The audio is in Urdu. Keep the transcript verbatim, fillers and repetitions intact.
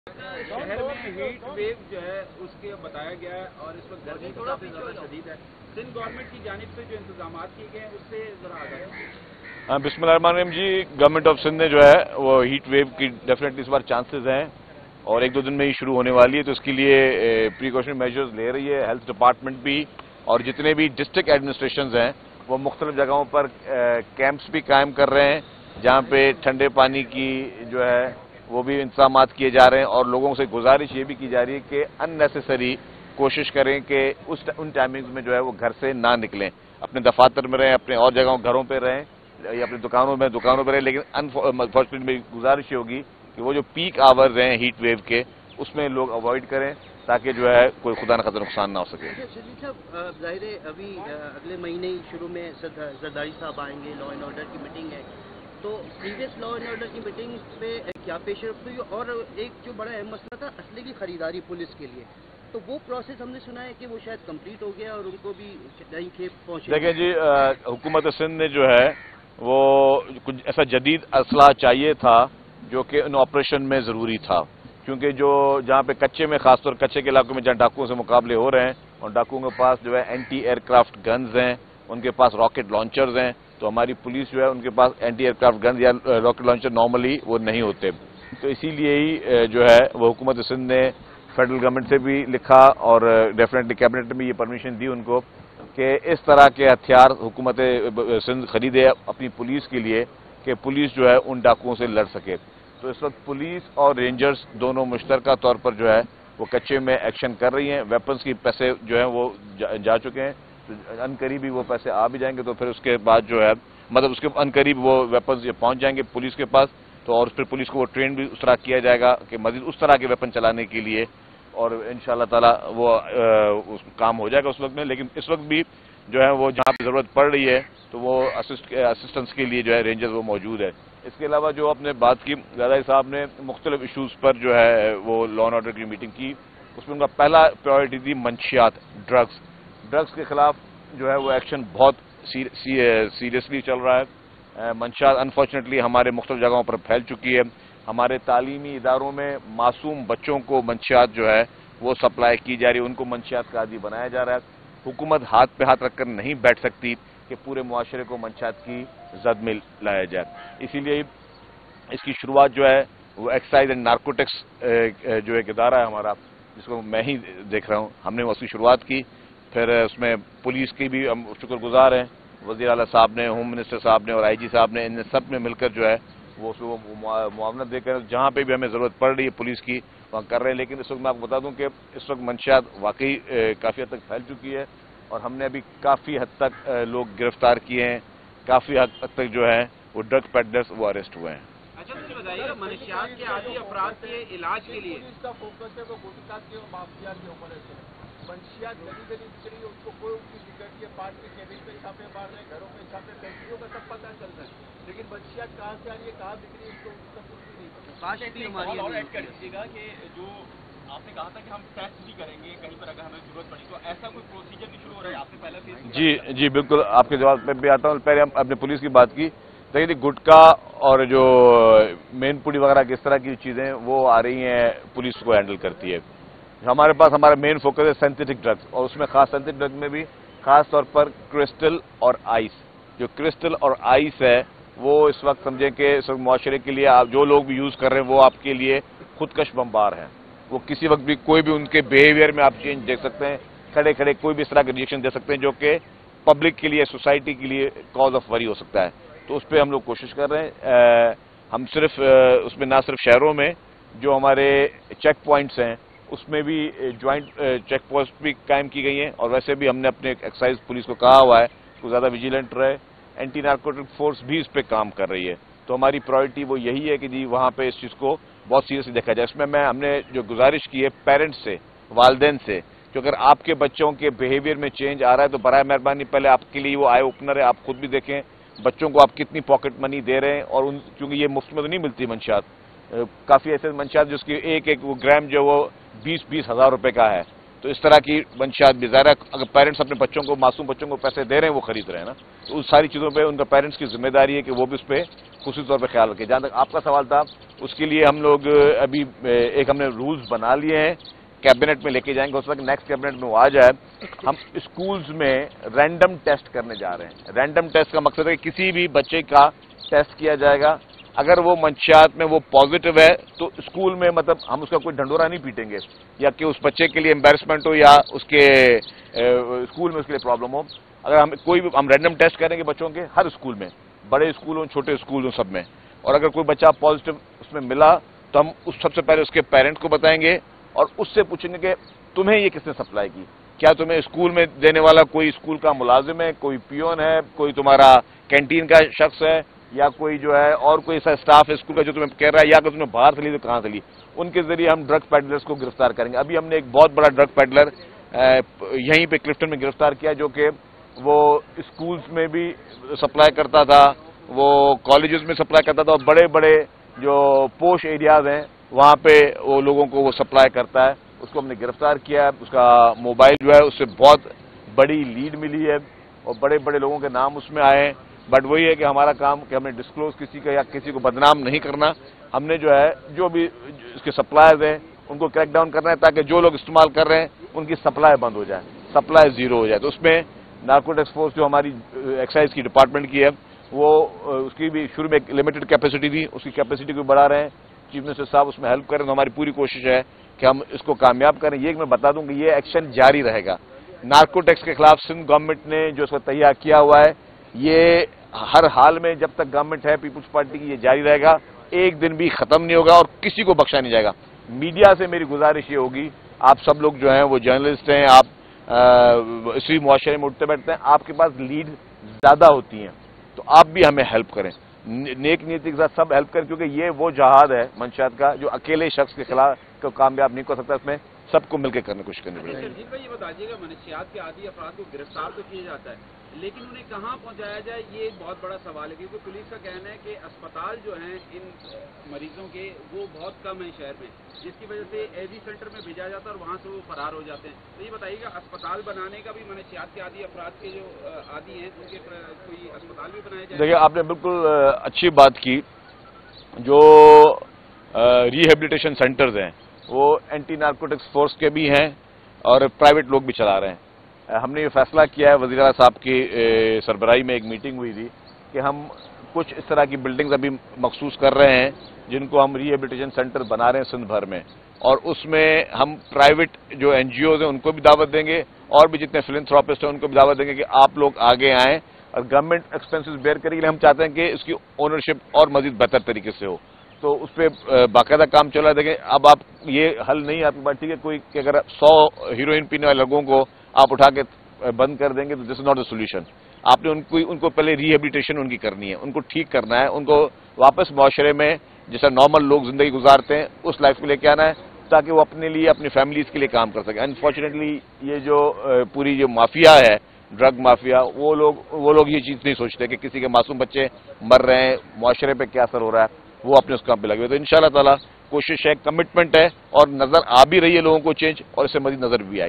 شہر میں ہیٹ ویو جو ہے اس کے بتایا گیا ہے اور اس وقت گرمی کافی زیادہ شدید ہے. سندھ گورنمنٹ کی جانب سے جو انتظامات کیے گئے ہیں اس سے ذرا آگاہ کیجیے. بسم اللہ الرحمن الرحیم. جی گورنمنٹ آف سندھ نے جو ہے وہ ہیٹ ویو کی ڈیفینیٹلی اس بار چانسز ہیں اور ایک دو دن میں ہی شروع ہونے والی ہے، تو اس کے لیے پریکاشن میجرز لے رہی ہے ہیلتھ ڈپارٹمنٹ بھی، اور جتنے بھی ڈسٹرکٹ ایڈمنسٹریشنز ہیں وہ مختلف جگہوں پر کیمپس بھی قائم کر رہے ہیں جہاں پہ ٹھنڈے پانی کی جو ہے وہ بھی انتظامات کیے جا رہے ہیں، اور لوگوں سے گزارش یہ بھی کی جا رہی ہے کہ ان نیسیسری کوشش کریں کہ اس ان ٹائمنگز میں جو ہے وہ گھر سے نہ نکلیں، اپنے دفاتر میں رہیں، اپنے اور جگہوں گھروں پہ رہیں یا اپنی دکانوں میں دکانوں پہ رہیں، لیکن انفارچونیٹلی ضرورت یہ ہوگی کہ وہ جو پیک آورز ہیں ہیٹ ویو کے اس میں لوگ اوائڈ کریں تاکہ جو ہے کوئی خدا نخواستہ نقصان نہ ہو سکے. شدید صاحب، ظاہر ہے ابھی اگلے مہینے ہی شروع میں زرداری صاحب آئیں گے، لا اینڈ آرڈر کی میٹنگ ہے، تو پریویس لا اینڈ آرڈر کی میٹنگ پہ کیا پیش رفت ہوئی؟ اور ایک جو بڑا اہم مسئلہ تھا اسلحے کی خریداری پولیس کے لیے، تو وہ پروسیس ہم نے سنا ہے کہ وہ شاید کمپلیٹ ہو گیا اور ان کو بھی نئی کھیپ پہنچے. دیکھیں جی، حکومت سندھ نے جو ہے وہ کچھ ایسا جدید اسلحہ چاہیے تھا جو کہ ان آپریشن میں ضروری تھا، کیونکہ جو جہاں پہ کچے میں خاص طور کچے کے علاقوں میں جہاں ڈاکوؤں سے مقابلے ہو رہے ہیں اور ڈاکوؤں کے پاس جو ہے اینٹی ایئر کرافٹ گنز ہیں، ان کے پاس راکٹ لانچرز ہیں، تو ہماری پولیس جو ہے ان کے پاس اینٹی ایئر کرافٹ گنز یا راکٹ لانچر نارملی وہ نہیں ہوتے، تو اسی لیے ہی جو ہے وہ حکومت سندھ نے فیڈرل گورنمنٹ سے بھی لکھا اور ڈیفینیٹلی کیبنٹ نے بھی یہ پرمیشن دی ان کو کہ اس طرح کے ہتھیار حکومت سندھ خریدے اپنی پولیس کے لیے کہ پولیس جو ہے ان ڈاکوؤں سے لڑ سکے. تو اس وقت پولیس اور رینجرز دونوں مشترکہ طور پر جو ہے وہ کچے میں ایکشن کر رہی ہیں. ویپنز کی پیسے جو ہیں وہ جا چکے ہیں، تو ان قریب ہی وہ پیسے آ بھی جائیں گے، تو پھر اس کے بعد جو ہے مطلب اس کے ان قریب وہ ویپنز پہنچ جائیں گے پولیس کے پاس، تو اور پھر پولیس کو وہ ٹرین بھی اس طرح کیا جائے گا کہ مزید اس طرح کے ویپن چلانے کے لیے، اور ان شاء اللہ تعالیٰ وہ کام ہو جائے گا اس وقت میں. لیکن اس وقت بھی جو ہے وہ جہاں پہ ضرورت پڑ رہی ہے تو وہ اسسٹنس کے لیے جو ہے رینجرز وہ موجود ہے. اس کے علاوہ جو آپ نے بات کی، زرداری صاحب نے مختلف ایشوز پر جو ہے وہ لا اینڈ آرڈر کی میٹنگ کی، اس میں ان کا پہلا پرائرٹی تھی منشیات، ڈرگز ڈرگز کے خلاف جو ہے وہ ایکشن بہت سیریسلی چل رہا ہے. منشیات انفارچونیٹلی ہمارے مختلف جگہوں پر پھیل چکی ہے. ہمارے تعلیمی اداروں میں معصوم بچوں کو منشیات جو ہے وہ سپلائی کی جا رہی ہے، ان کو منشیات کا عادی بنایا جا رہا ہے. حکومت ہاتھ پہ ہاتھ رکھ کر نہیں بیٹھ سکتی کہ پورے معاشرے کو منشیات کی زد میں لایا جائے. اسی لیے اس کی شروعات جو ہے وہ ایکسائز اینڈ نارکوٹکس جو ایک ادارہ ہے ہمارا، جس کو میں ہی دیکھ رہا ہوں، ہم نے اس کی شروعات کی. پھر اس میں پولیس کی بھی ہم شکر گزار ہیں، وزیر اعلیٰ صاحب نے، ہوم منسٹر صاحب نے اور آئی جی صاحب نے، ان سب نے مل کر جو ہے وہ معاونت دے کر جہاں پہ بھی ہمیں ضرورت پڑ رہی ہے پولیس کی وہاں کر رہے ہیں. لیکن اس وقت میں آپ کو بتا دوں کہ اس وقت منشیات واقعی کافی حد تک پھیل چکی ہے اور ہم نے ابھی کافی حد تک لوگ گرفتار کیے ہیں، کافی حد تک جو ہے وہ ڈرگ پیڈلرز وہ اریسٹ ہوئے ہیں. اچھا مجھے بتائیے، منشیات کے عادی افراد کے علاج کے لیے اس کا فوکس ہے وہ گٹکا کے اور مافیات کے اوپر ہے. منشیات گلی گلی بک رہی ہے، اس کو کوئی ان کی سیکورٹی ہے، پارٹ کے کیبن پہ چھاپے مار رہے ہیں، گھروں پہ چھاپے، فیکٹریوں کا سب پتہ چل رہا ہے، لیکن منشیات کہاں سے آ رہی ہے، کہاں بک رہی ہے، اس کو اس کا کچھ بھی نہیں پتا. کاش بھی ہماری اور ایڈ کر دیجیے گا کہ جو آپ نے کہا تھا کہ ہم ٹیسٹ بھی کریں گے کہیں پر اگر ہمیں ضرورت پڑی، تو ایسا کوئی پروسیجر نہیں شروع ہو رہا ہے؟ آپ نے پہلے فیس جی جی بالکل، آپ کے جواب پہ بھی آتا ہوں. پہلے ہم اپنے پولیس کی بات کی. دیکھیے گٹکا اور جو مین پوڑی وغیرہ کی اس طرح کی چیزیں وہ آ رہی ہیں، پولیس کو ہینڈل کرتی ہے. ہمارے پاس ہمارا مین فوکس ہے سینتھیٹک ڈرگز، اور اس میں خاص سینتھیٹک ڈرگ میں بھی خاص طور پر کرسٹل اور آئس. جو کرسٹل اور آئس ہے وہ اس وقت سمجھیں کہ اس وقت معاشرے کے لیے آپ جو لوگ بھی یوز کر رہے ہیں وہ آپ کے لیے خودکش بمبار ہیں. وہ کسی وقت بھی کوئی بھی ان کے بیہیویئر میں آپ چینج دیکھ سکتے ہیں، کھڑے کھڑے کوئی بھی اس طرح کا ریئیکشن دے سکتے ہیں جو کہ پبلک کے لیے، سوسائٹی کے لیے کاز آف وری ہو سکتا ہے. تو اس پہ ہم لوگ کوشش کر رہے ہیں. ہم صرف اس میں نہ صرف شہروں میں جو ہمارے چیک پوائنٹس ہیں اس میں بھی جوائنٹ چیک پوسٹ بھی قائم کی گئی ہیں، اور ویسے بھی ہم نے اپنے ایکسائز پولیس کو کہا ہوا ہے کہ زیادہ ویجیلنٹ رہے. اینٹی نارکوٹک فورس بھی اس پہ کام کر رہی ہے. تو ہماری پرائرٹی وہ یہی ہے کہ جی وہاں پہ اس چیز کو بہت سیریسلی دیکھا جائے. اس میں میں ہم نے جو گزارش کی ہے پیرنٹس سے، والدین سے، کہ اگر آپ کے بچوں کے بیہیویئر میں چینج آ رہا ہے تو برائے مہربانی پہلے آپ کے لیے وہ آئی اوپنر ہے، آپ خود بھی دیکھیں بچوں کو آپ کتنی پاکٹ منی دے رہے ہیں. اور ان کیونکہ یہ مفت میں تو نہیں ملتی منشیات، کافی ایسے منشیات جس کی ایک ایک وہ گرام جو وہ بیس بیس ہزار روپے کا ہے. تو اس طرح کی منشیات بھی ظاہر ہے اگر پیرنٹس اپنے بچوں کو معصوم بچوں کو پیسے دے رہے ہیں وہ خرید رہے ہیں نا، تو اس ساری چیزوں پہ ان کا پیرنٹس کی ذمہ داری ہے کہ وہ بھی اس پہ خصوصی طور پہ خیال رکھیں. جہاں تک آپ کا سوال تھا اس کے لیے ہم لوگ ابھی ایک ہم نے رولز بنا لیے ہیں، کیبنٹ میں لے کے جائیں گے، ہو سکتا ہے نیکسٹ کیبنٹ میں وہ آ جائے. ہم اسکولز میں رینڈم ٹیسٹ کرنے جا رہے ہیں. رینڈم ٹیسٹ کا مقصد ہے کہ کسی بھی بچے کا ٹیسٹ کیا جائے گا، اگر وہ منشیات میں وہ پازیٹو ہے تو اسکول میں مطلب ہم اس کا کوئی ڈھنڈورا نہیں پیٹیں گے یا کہ اس بچے کے لیے امبیرسمنٹ ہو یا اس کے اسکول میں اس کے لیے پرابلم ہو. اگر ہم کوئی بھی ہم رینڈم ٹیسٹ کریں گے بچوں کے ہر اسکول میں، بڑے اسکول ہوں چھوٹے اسکول ہوں سب میں، اور اگر کوئی بچہ پازیٹو اس میں ملا تو ہم اس سب سے پہلے اس کے پیرنٹ کو بتائیں گے اور اس سے پوچھیں گے کہ تمہیں یہ کس نے سپلائی کی، کیا تمہیں اسکول میں دینے والا کوئی اسکول کا ملازم ہے، کوئی پیون ہے، کوئی تمہارا کینٹین کا شخص ہے، یا کوئی جو ہے اور کوئی ایسا اسٹاف ہے اسکول کا جو تمہیں کہہ رہا ہے، یا اگر تم نے باہر سے لی تو کہاں سے لی. ان کے ذریعے ہم ڈرگ پیڈلرز کو گرفتار کریں گے. ابھی ہم نے ایک بہت بڑا ڈرگ پیڈلر یہیں پہ کلفٹن میں گرفتار کیا جو کہ وہ اسکولز میں بھی سپلائی کرتا تھا، وہ کالجز میں سپلائی کرتا تھا، اور بڑے بڑے جو پوش ایریاز ہیں وہاں پہ وہ لوگوں کو وہ سپلائی کرتا ہے. اس کو ہم نے گرفتار کیا ہے. اس کا موبائل جو ہے اس سے بہت بڑی لیڈ ملی ہے اور بڑے بڑے لوگوں کے نام اس میں آئے ہیں. بٹ وہی ہے کہ ہمارا کام کہ ہم نے ڈسکلوز کسی کا یا کسی کو بدنام نہیں کرنا. ہم نے جو ہے جو بھی اس کے سپلائرز ہیں ان کو کریک ڈاؤن کرنا ہے تاکہ جو لوگ استعمال کر رہے ہیں ان کی سپلائی بند ہو جائے، سپلائی زیرو ہو جائے. تو اس میں نارکوٹکس فورس جو ہماری ایکسائز کی ڈپارٹمنٹ کی ہے وہ اس کی بھی شروع میں ایک لمیٹڈ کیپیسٹی تھی، اس کی کیپیسٹی کو بڑھا رہے ہیں. چیف منسٹر صاحب اس میں ہیلپ کریں تو ہماری پوری کوشش ہے کہ ہم اس کو کامیاب کریں. یہ میں بتا دوں کہ یہ ایکشن جاری رہے گا. نارکوٹکس کے خلاف سندھ گورنمنٹ نے جو اس کو تیار کیا ہوا ہے یہ ہر حال میں جب تک گورنمنٹ ہے پیپلز پارٹی کی یہ جاری رہے گا، ایک دن بھی ختم نہیں ہوگا اور کسی کو بخشا نہیں جائے گا. میڈیا سے میری گزارش یہ ہوگی، آپ سب لوگ جو ہیں وہ جرنلسٹ ہیں، آپ اسی معاشرے میں اٹھتے بیٹھتے ہیں، آپ کے پاس لیڈ زیادہ ہوتی ہیں تو آپ بھی ہمیں ہیلپ کریں، نیک نیتی کے ساتھ سب ہیلپ کریں، کیونکہ یہ وہ جہاد ہے منشیات کا جو اکیلے شخص کے خلاف کو کامیاب نہیں کر سکتا. اس میں سب کو مل کے کرنے کی کوشش کرنی پڑے گی. سرجیت بھائی یہ بتائیے گا منشیات کے عادی افراد کو گرفتار تو کیا جاتا ہے لیکن انہیں کہاں پہنچایا جائے یہ ایک بہت بڑا سوال ہے، کیونکہ پولیس کا کہنا ہے کہ اسپتال جو ہیں ان مریضوں کے وہ بہت کم ہیں شہر میں، جس کی وجہ سے ایزی سینٹر میں بھیجا جاتا ہے اور وہاں سے وہ فرار ہو جاتے ہیں. تو یہ بتائیے گا اسپتال بنانے کا بھی منشیات کے عادی افراد کے جو عادی ہیں ان کے کوئی اسپتال بھی بنائے جائے؟ دیکھیے آپ نے بالکل اچھی بات کی. جو ریہیبلیٹیشن سینٹرز ہیں وہ اینٹی نارکوٹکس فورس کے بھی ہیں اور پرائیویٹ لوگ بھی چلا رہے ہیں. ہم نے یہ فیصلہ کیا ہے، وزیر اعلیٰ صاحب کی سربراہی میں ایک میٹنگ ہوئی تھی کہ ہم کچھ اس طرح کی بلڈنگز ابھی مخصوص کر رہے ہیں جن کو ہم ریہیبلیٹیشن سینٹر بنا رہے ہیں سندھ بھر میں، اور اس میں ہم پرائیویٹ جو این جی اوز ہیں ان کو بھی دعوت دیں گے اور بھی جتنے فلنتھراپسٹ ہیں ان کو بھی دعوت دیں گے کہ آپ لوگ آگے آئیں اور گورنمنٹ ایکسپینسز بیئر کرے گی. ہم چاہتے ہیں کہ اس کی اونرشپ اور مزید بہتر طریقے سے ہو، تو اس پہ باقاعدہ کام چل رہا ہے. دیکھیں اب آپ یہ حل نہیں آپ کی بات ٹھیک ہے، کوئی کہ اگر سو ہیروئن پینے والے لوگوں کو آپ اٹھا کے بند کر دیں گے تو دس از ناٹ اے سولوشن. آپ نے ان کو ان کو پہلے ریہیبلیٹیشن ان کی کرنی ہے، ان کو ٹھیک کرنا ہے، ان کو واپس معاشرے میں جیسا نارمل لوگ زندگی گزارتے ہیں اس لائف کو لے کے آنا ہے تاکہ وہ اپنے لیے اپنی فیملیز کے لیے کام کر سکیں. انفارچونیٹلی یہ جو پوری جو مافیا ہے ڈرگ مافیا، وہ لوگ وہ لوگ یہ چیز نہیں سوچتے کہ کسی کے معصوم بچے مر رہے ہیں، معاشرے پہ کیا اثر ہو رہا ہے، وہ اپنے اس کام پہ لگے ہوئے. تو ان شاء اللہ تعالیٰ کوشش ہے، کمٹمنٹ ہے اور نظر آ بھی رہی ہے لوگوں کو چینج، اور اس سے مزید نظر بھی آئے.